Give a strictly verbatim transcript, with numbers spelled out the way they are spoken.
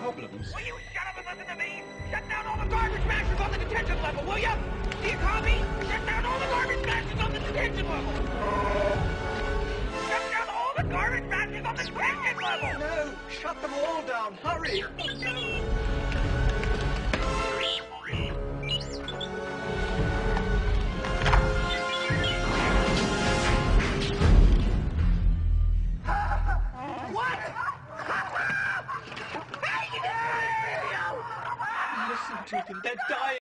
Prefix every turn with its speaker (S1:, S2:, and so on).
S1: problems?
S2: Will you shut up and listen to me? Shut down all the garbage mashers on the detention level, will you? Do you copy? Shut down all the garbage mashers on the detention level. Shut down all the garbage mashers on the detention level.
S1: No, shut them all down. Hurry.
S2: What?
S1: Listen to them. They're dying.